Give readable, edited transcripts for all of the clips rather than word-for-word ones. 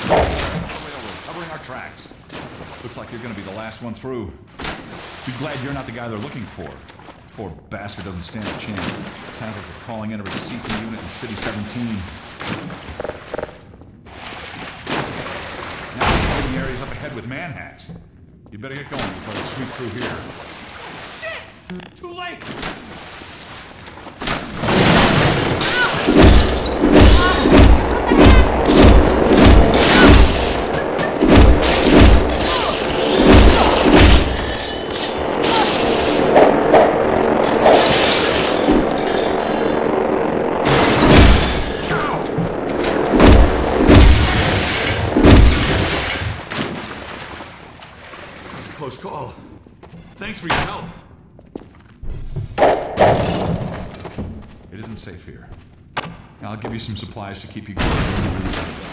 We're covering our tracks. Looks like you're gonna be the last one through. Be glad you're not the guy they're looking for. Poor bastard doesn't stand a chance. Sounds like they're calling in every CP unit in City 17. Now they're fighting the areas up ahead with manhacks. You better get going before they sweep through here. Shit! Too late! Close call. Thanks for your help. It isn't safe here. I'll give you some supplies to keep you going.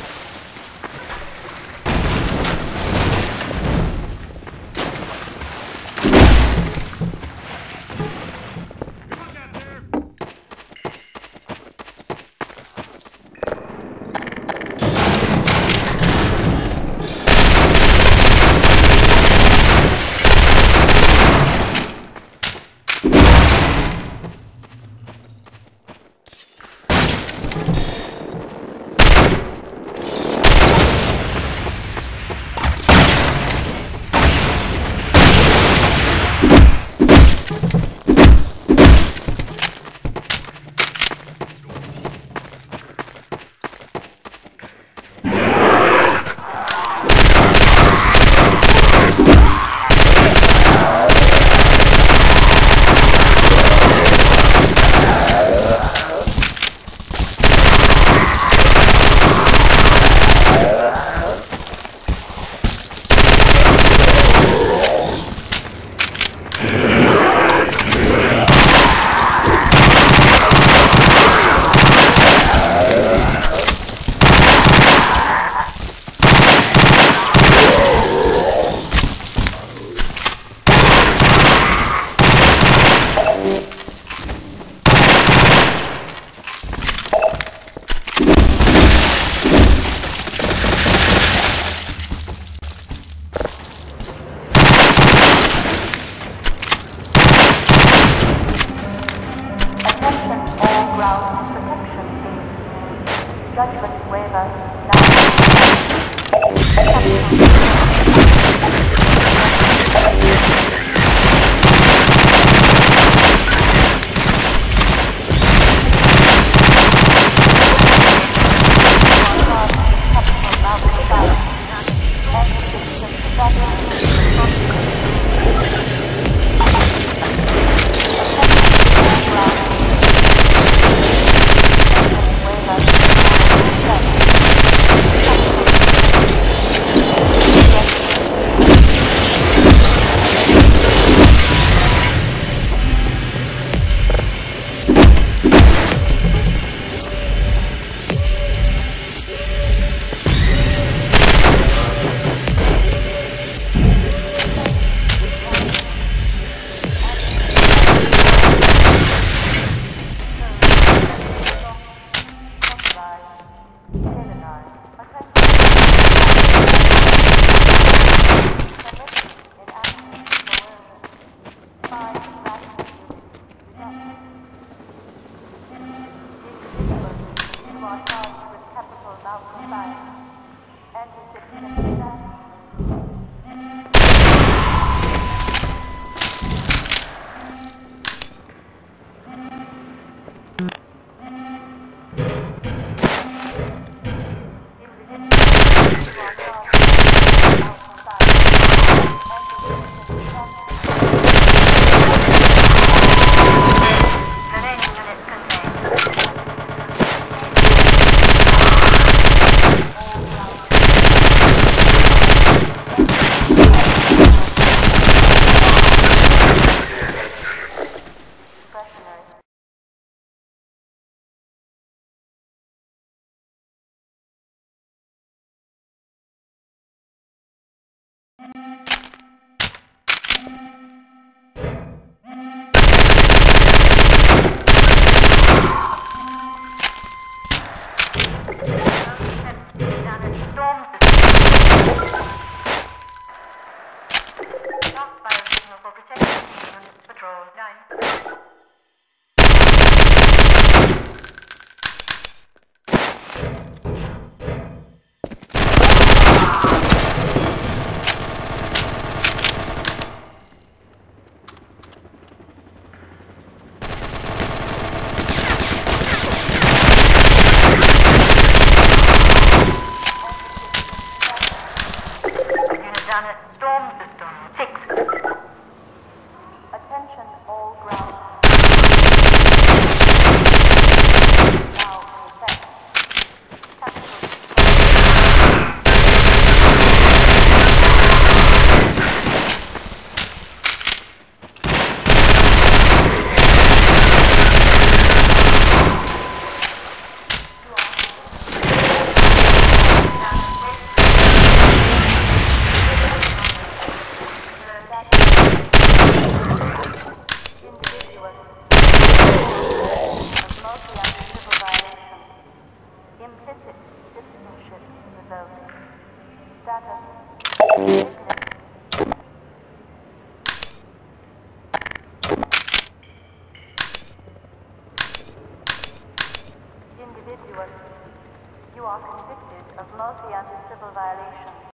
Judgment waiver now. Planet Storm System 6. Attention all ground. Now reset. Implicit citizenship revoked. Status. Individual, you are convicted of multi-anti-civil violation.